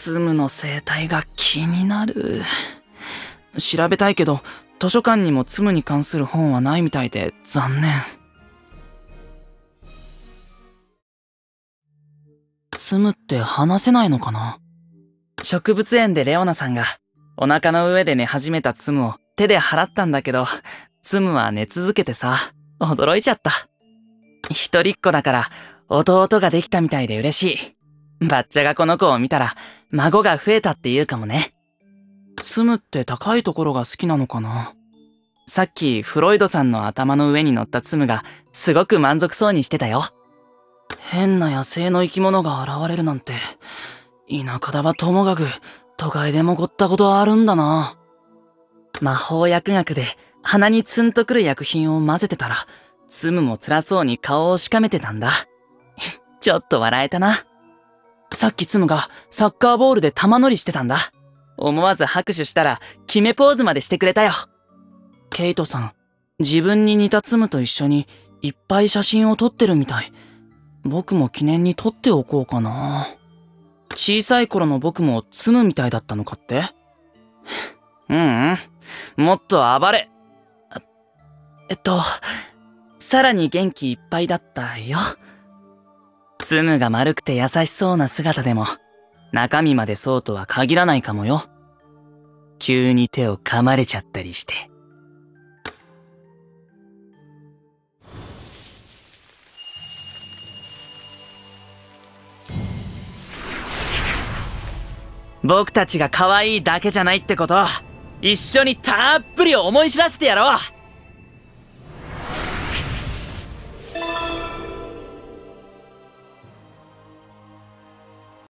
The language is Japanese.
ツムの生態が気になる。調べたいけど、図書館にもツムに関する本はないみたいで残念。ツムって話せないのかな？植物園でレオナさんがお腹の上で寝始めたツムを手で払ったんだけど、ツムは寝続けてさ、驚いちゃった。一人っ子だから弟ができたみたいで嬉しい。バッチャがこの子を見たら孫が増えたって言うかもね。ツムって高いところが好きなのかな？さっきフロイドさんの頭の上に乗ったツムがすごく満足そうにしてたよ。変な野生の生き物が現れるなんて、田舎だはともかく都会でもこったことあるんだな。魔法薬学で鼻にツンとくる薬品を混ぜてたら、ツムも辛そうに顔をしかめてたんだ。ちょっと笑えたな。さっきツムがサッカーボールで玉乗りしてたんだ。思わず拍手したら決めポーズまでしてくれたよ。ケイトさん、自分に似たツムと一緒にいっぱい写真を撮ってるみたい。僕も記念に撮っておこうかな。小さい頃の僕もツムみたいだったのかって？もっと暴れ。さらに元気いっぱいだったよ。ツムが丸くて優しそうな姿でも、中身までそうとは限らないかもよ。急に手を噛まれちゃったりして。僕たちが可愛いだけじゃないってこと、一緒にたっぷり思い知らせてやろう。